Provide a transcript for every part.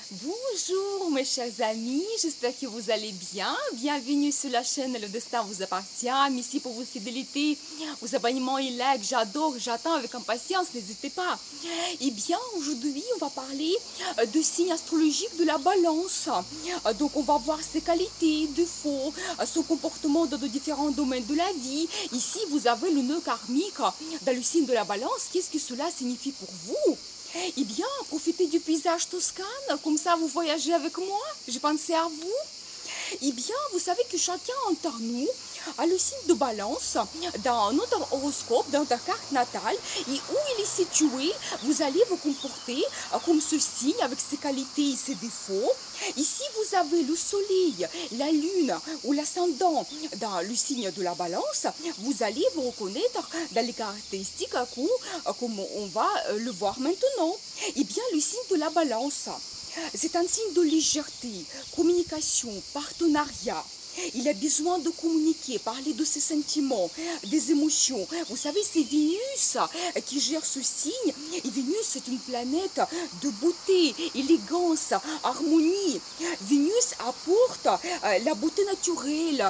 Bonjour mes chers amis, j'espère que vous allez bien. Bienvenue sur la chaîne Le Destin vous appartient. Ici pour votre fidélité, vos abonnements et likes, j'adore, j'attends avec impatience, n'hésitez pas. Eh bien, aujourd'hui, on va parler de signes astrologiques de la balance. Donc, on va voir ses qualités, défauts, son comportement dans de différents domaines de la vie. Ici, vous avez le nœud karmique dans le signe de la balance. Qu'est-ce que cela signifie pour vous? Eh bien, profitez du paysage toscane, comme ça vous voyagez avec moi, j'ai pensé à vous. Eh bien, vous savez que chacun d'entre nous a le signe de balance dans notre horoscope, dans ta carte natale, et où il est situé, vous allez vous comporter comme ce signe avec ses qualités et ses défauts. Ici, vous avez le soleil, la lune ou l'ascendant dans le signe de la balance. Vous allez vous reconnaître dans les caractéristiques comme on va le voir maintenant. Eh bien, le signe de la balance, c'est un signe de légèreté, communication, partenariat. Il a besoin de communiquer, parler de ses sentiments, des émotions. Vous savez, c'est Vénus qui gère ce signe. Et Vénus, c'est une planète de beauté, élégance, harmonie. Vénus apporte la beauté naturelle,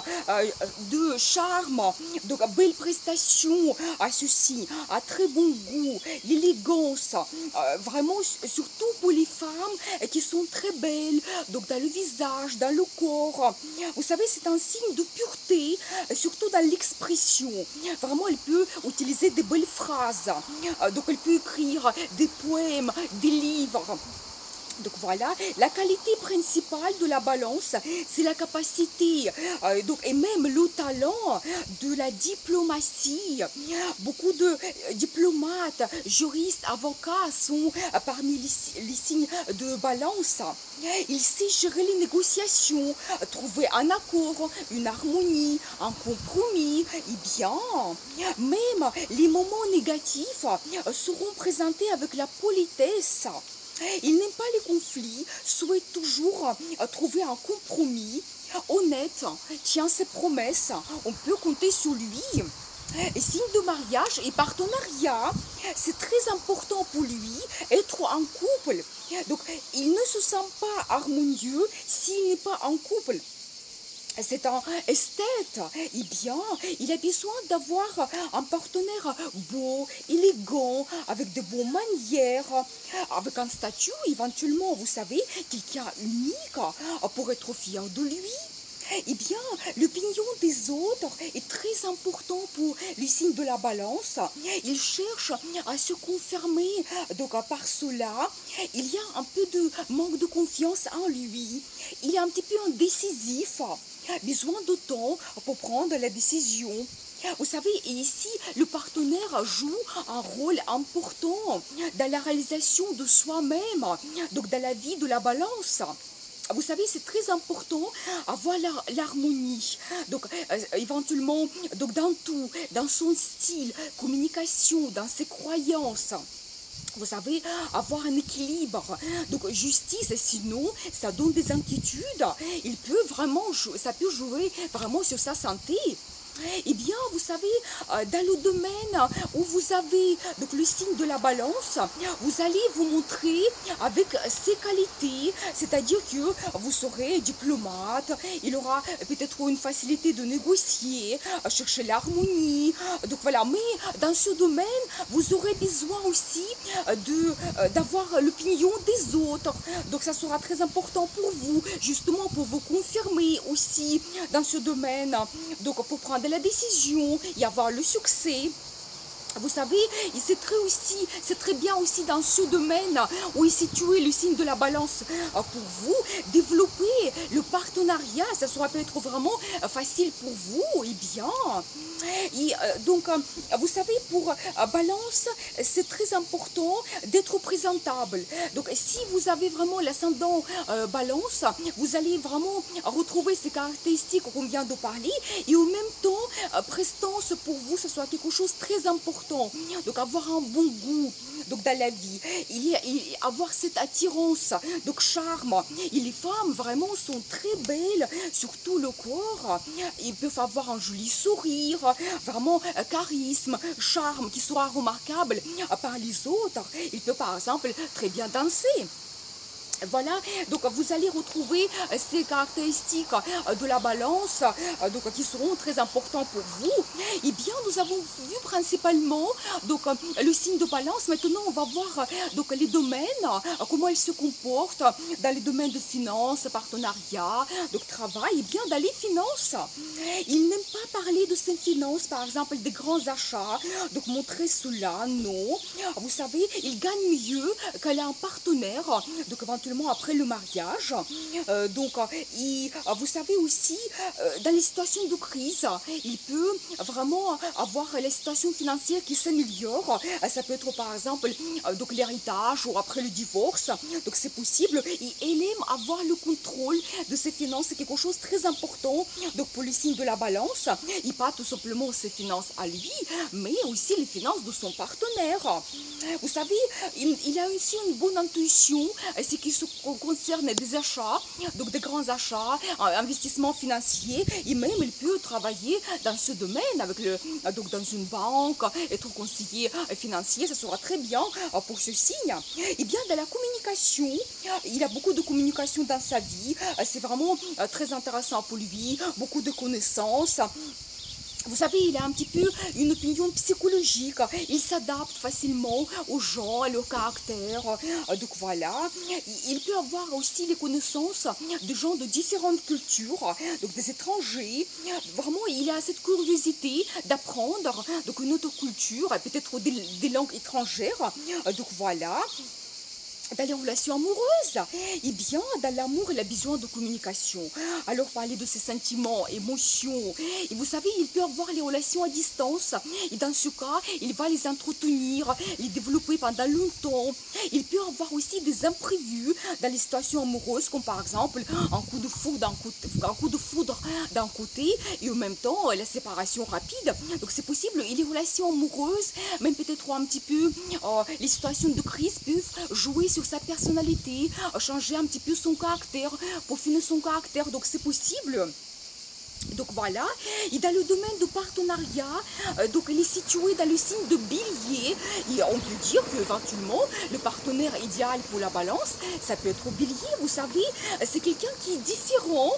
de charme, donc belle prestation à ce signe, à très bon goût, l'élégance. Vraiment, surtout pour les femmes qui sont très belles, donc dans le visage, dans le corps. Vous savez, c'est un signe de pureté, surtout dans l'expression. Vraiment, elle peut utiliser des belles phrases. Donc, elle peut écrire des poèmes, des livres. Donc voilà, la qualité principale de la balance, c'est la capacité et même le talent de la diplomatie. Beaucoup de diplomates, juristes, avocats sont parmi les signes de balance. Il sait gérer les négociations, trouver un accord, une harmonie, un compromis. Et bien, même les moments négatifs seront présentés avec la politesse. Il n'aime pas les conflits, souhaite toujours trouver un compromis honnête, tient ses promesses, on peut compter sur lui. Et signe de mariage et partenariat, c'est très important pour lui, être en couple. Donc, il ne se sent pas harmonieux s'il n'est pas en couple. C'est un esthète, eh bien, il a besoin d'avoir un partenaire beau, élégant, avec de bonnes manières, avec un statut éventuellement, vous savez, quelqu'un unique pour être fier de lui. Eh bien, l'opinion des autres est très important pour le signe de la balance. Il cherche à se confirmer. Donc, par cela, il y a un peu de manque de confiance en lui. Il est un petit peu indécisif. Besoin de temps pour prendre la décision. Vous savez, et ici, le partenaire joue un rôle important dans la réalisation de soi-même, donc dans la vie de la balance. Vous savez, c'est très important avoir l'harmonie. Donc, éventuellement, donc dans tout, dans son style, communication, dans ses croyances. Vous savez, avoir un équilibre. Donc, justice, sinon, ça donne des inquiétudes. Ça peut jouer vraiment sur sa santé. Eh bien, vous savez, dans le domaine où vous avez donc, le signe de la balance, vous allez vous montrer avec ses qualités, c'est-à-dire que vous serez diplomate, il aura peut-être une facilité de négocier, chercher l'harmonie. Donc voilà, mais dans ce domaine, vous aurez besoin aussi d'avoir l'opinion des autres. Donc ça sera très important pour vous, justement pour vous confirmer aussi dans ce domaine. Donc pour prendre la décision et avoir le succès. Vous savez, c'est très bien aussi dans ce domaine où est situé le signe de la balance pour vous, développer le partenariat, ça sera peut-être vraiment facile pour vous, et bien. Et donc, vous savez, pour balance, c'est très important d'être présentable. Donc, si vous avez vraiment l'ascendant balance, vous allez vraiment retrouver ces caractéristiques qu'on vient de parler, et en même temps, prestance pour vous, ce soit quelque chose de très important. Donc avoir un bon goût donc dans la vie, avoir cette attirance, donc charme. Et les femmes vraiment sont très belles, surtout le corps. Ils peuvent avoir un joli sourire, vraiment charisme, charme qui sera remarquable par les autres. Ils peuvent par exemple très bien danser. Voilà, donc vous allez retrouver ces caractéristiques de la balance donc, qui seront très importantes pour vous. Eh bien, nous avons vu principalement donc, le signe de balance. Maintenant, on va voir donc, les domaines, comment ils se comportent dans les domaines de finances, partenariat, donc travail. Eh bien, dans les finances, il n'aime pas parler de ses finances, par exemple, des grands achats, donc montrer cela, non. Vous savez, il gagne mieux qu'elle a un partenaire, donc éventuellement après le mariage. Vous savez aussi, dans les situations de crise, il peut vraiment avoir les situations financières qui s'améliorent. Ça peut être par exemple donc l'héritage ou après le divorce. Donc c'est possible. Et elle aime avoir le contrôle de ses finances. C'est quelque chose de très important donc pour le signe de la balance. Et pas tout simplement ses finances à lui, mais aussi les finances de son partenaire. Vous savez, il a aussi une bonne intuition, ce qui se concerne des achats, donc des grands achats, investissements financiers, et même il peut travailler dans ce domaine, donc dans une banque, être conseiller financier, ça sera très bien pour ce signe. Et bien dans la communication, il a beaucoup de communication dans sa vie, c'est vraiment très intéressant pour lui, beaucoup de connaissances. Vous savez, il a un petit peu une opinion psychologique. Il s'adapte facilement aux gens, à leur caractère. Donc voilà. Il peut avoir aussi les connaissances de gens de différentes cultures, donc des étrangers. Vraiment, il a cette curiosité d'apprendre donc une autre culture, peut-être des langues étrangères. Donc voilà. Dans les relations amoureuses, eh bien, dans l'amour, il a besoin de communication. Alors, parler de ses sentiments, émotions. Et vous savez, il peut avoir les relations à distance. Et dans ce cas, il va les entretenir, les développer pendant longtemps. Il peut avoir aussi des imprévus dans les situations amoureuses, comme par exemple un coup de foudre d'un côté et en même temps la séparation rapide. Donc, c'est possible. Et les relations amoureuses, même peut-être un petit peu les situations de crise peuvent jouer sur sa personnalité, changer un petit peu son caractère, peaufiner son caractère, donc c'est possible. Donc voilà, et dans le domaine de partenariat, donc elle est située dans le signe de Bélier, et on peut dire qu'éventuellement le partenaire idéal pour la balance, ça peut être Bélier, vous savez, c'est quelqu'un qui est différent,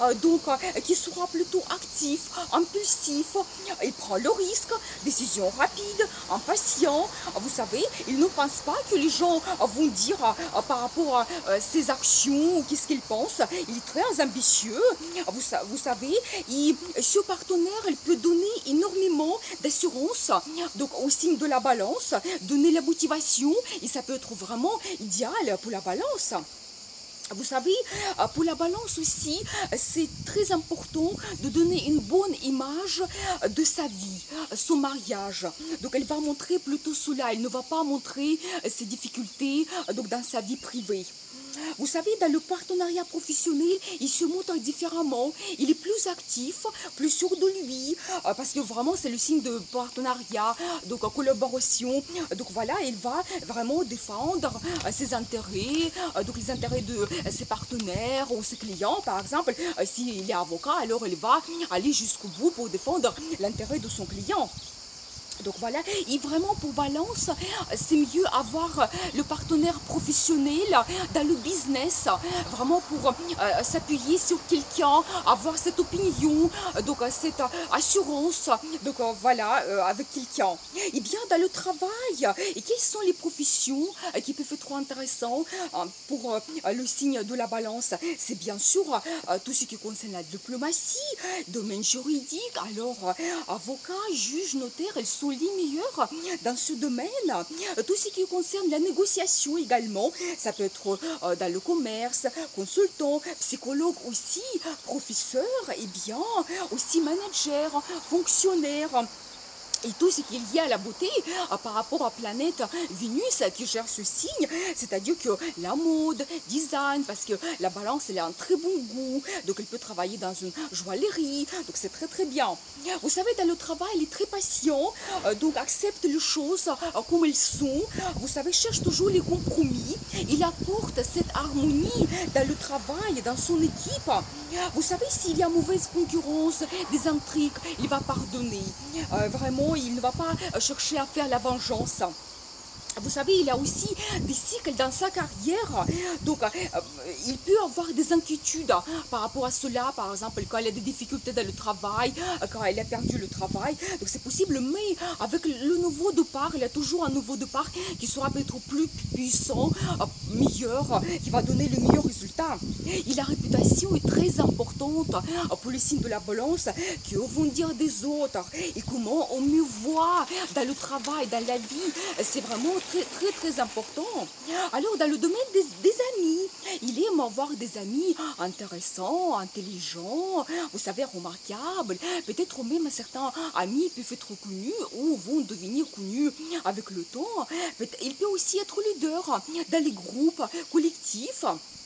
qui sera plutôt actif, impulsif, il prend le risque, décision rapide, impatient, vous savez, il ne pense pas que les gens vont dire par rapport à ses actions ou qu'est-ce qu'ils pensent, il est très ambitieux, vous savez. Et ce partenaire, il peut donner énormément d'assurance donc au signe de la balance, donner la motivation et ça peut être vraiment idéal pour la balance. Vous savez, pour la balance aussi, c'est très important de donner une bonne image de sa vie, son mariage. Donc elle va montrer plutôt cela, elle ne va pas montrer ses difficultés donc, dans sa vie privée. Vous savez, dans le partenariat professionnel, il se montre différemment. Il est plus actif, plus sûr de lui, parce que vraiment, c'est le signe de partenariat, donc collaboration. Donc voilà, il va vraiment défendre ses intérêts, donc les intérêts de ses partenaires ou ses clients, par exemple. S'il est avocat, alors il va aller jusqu'au bout pour défendre l'intérêt de son client. Donc voilà, et vraiment pour balance, c'est mieux avoir le partenaire professionnel dans le business, vraiment pour s'appuyer sur quelqu'un, avoir cette opinion, donc cette assurance, donc voilà, avec quelqu'un. Et bien dans le travail, et quelles sont les professions qui peuvent être intéressantes pour le signe de la balance? C'est bien sûr tout ce qui concerne la diplomatie, domaine juridique, alors avocat, juge, notaire, elles sont les meilleurs dans ce domaine. Tout ce qui concerne la négociation également, ça peut être dans le commerce, consultant, psychologue aussi, professeur, et bien aussi manager, fonctionnaire. Et tout ce qui est lié à la beauté par rapport à la planète Vénus qui gère ce signe, c'est-à-dire que la mode, design, parce que la balance elle a un très bon goût, donc elle peut travailler dans une joaillerie, donc c'est très très bien. Vous savez, dans le travail, il est très patient, donc accepte les choses comme elles sont, vous savez, cherche toujours les compromis, il apporte cette harmonie dans le travail, dans son équipe. Vous savez, s'il y a mauvaise concurrence, des intrigues, il va pardonner, vraiment, il ne va pas chercher à faire la vengeance. Vous savez, il y a aussi des cycles dans sa carrière. Donc, il peut avoir des inquiétudes par rapport à cela. Par exemple, quand il a des difficultés dans le travail, quand il a perdu le travail. Donc, c'est possible. Mais avec le nouveau départ, il y a toujours un nouveau départ qui sera peut-être plus puissant, meilleur, qui va donner le meilleur résultat. Et la réputation est très importante pour le signe de la balance. Que vont dire des autres et comment on me voit dans le travail, dans la vie. C'est vraiment très important. Alors, dans le domaine des amis, il aime avoir des amis intéressants, intelligents, vous savez, remarquables. Peut-être même certains amis peuvent être connus ou vont devenir connus avec le temps. Il peut aussi être leader dans les groupes collectifs.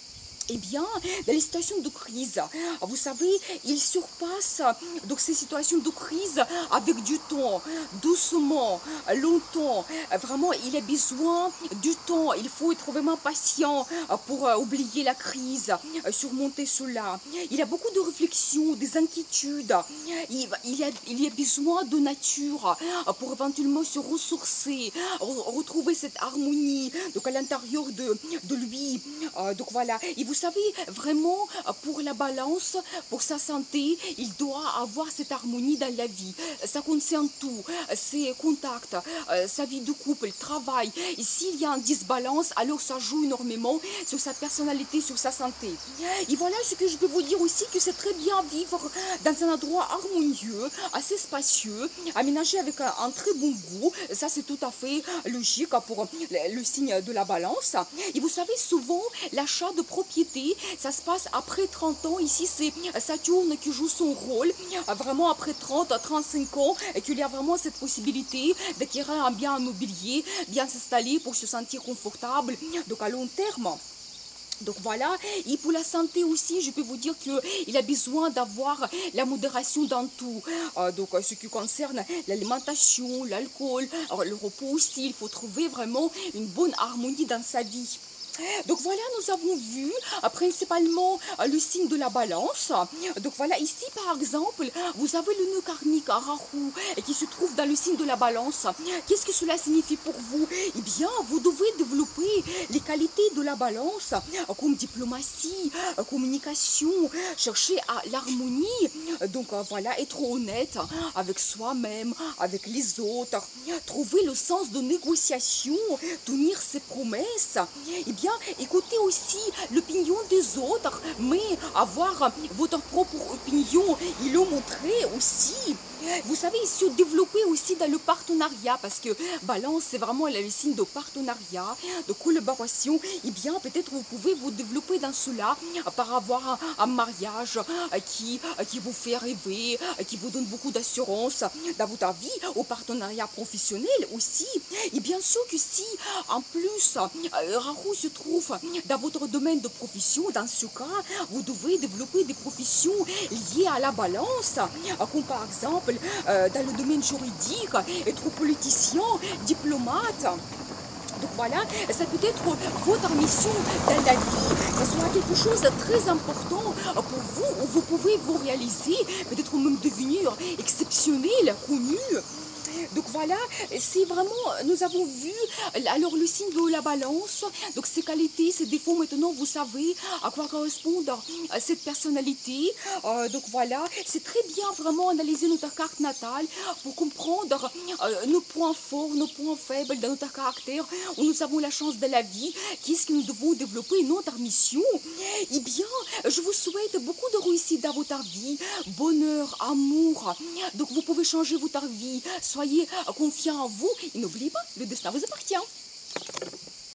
Eh bien, dans les situations de crise, vous savez, il surpasse donc ces situations de crise avec du temps, doucement, longtemps. Vraiment, il a besoin du temps. Il faut être vraiment patient pour oublier la crise, surmonter cela. Il a beaucoup de réflexions, des inquiétudes. Il a besoin de nature pour éventuellement se ressourcer, retrouver cette harmonie donc à l'intérieur de lui. Donc voilà. Et vous savez, vraiment, pour la balance, pour sa santé, il doit avoir cette harmonie dans la vie. Ça concerne tout, ses contacts, sa vie de couple, le travail. Et s'il y a un disbalance, alors ça joue énormément sur sa personnalité, sur sa santé. Et voilà ce que je peux vous dire aussi, que c'est très bien vivre dans un endroit harmonieux, assez spacieux, aménagé avec un très bon goût. Ça, c'est tout à fait logique pour le signe de la balance. Et vous savez, souvent, l'achat de propriété, ça se passe après 30 ans. Ici, c'est Saturne qui joue son rôle, vraiment après 30 à 35 ans, et qu'il y a vraiment cette possibilité d'acquérir un bien immobilier, bien s'installer pour se sentir confortable, donc à long terme. Donc voilà, et pour la santé aussi, je peux vous dire qu'il a besoin d'avoir la modération dans tout. Donc ce qui concerne l'alimentation, l'alcool, le repos aussi, il faut trouver vraiment une bonne harmonie dans sa vie. Donc voilà, nous avons vu principalement le signe de la balance. Donc voilà, ici par exemple, vous avez le nœud karmique à Rahu qui se trouve dans le signe de la balance. Qu'est-ce que cela signifie pour vous? Eh bien, vous devez développer les qualités de la balance, comme diplomatie, communication, chercher à l'harmonie. Donc voilà, être honnête avec soi-même, avec les autres, trouver le sens de négociation, tenir ses promesses. Eh bien, écoutez aussi l'opinion des autres, mais avoir votre propre opinion et le montrer aussi. Vous savez, se développer aussi dans le partenariat, parce que balance, c'est vraiment le signe de partenariat, de collaboration. Eh bien, peut-être vous pouvez vous développer dans cela par avoir un mariage qui vous fait rêver, qui vous donne beaucoup d'assurance dans votre vie, au partenariat professionnel aussi. Et bien sûr que si, en plus, Rahu se trouve dans votre domaine de profession, dans ce cas, vous devez développer des professions liées à la balance, comme par exemple dans le domaine juridique, être politicien, diplomate. Donc voilà, ça peut être votre mission dans la vie, ça sera quelque chose de très important pour vous, où vous pouvez vous réaliser, peut-être même devenir exceptionnel, connu. Donc voilà, c'est vraiment, nous avons vu alors le signe de la balance, donc ses qualités, ses défauts, maintenant vous savez à quoi correspond cette personnalité. Donc voilà, c'est très bien vraiment analyser notre carte natale pour comprendre nos points forts, nos points faibles dans notre caractère, où nous avons la chance de la vie, qu'est-ce que nous devons développer, notre mission. Eh bien, je vous souhaite beaucoup de réussite dans votre vie, bonheur, amour. Donc vous pouvez changer votre vie, soyez confiants en vous et n'oubliez pas, le destin vous appartient.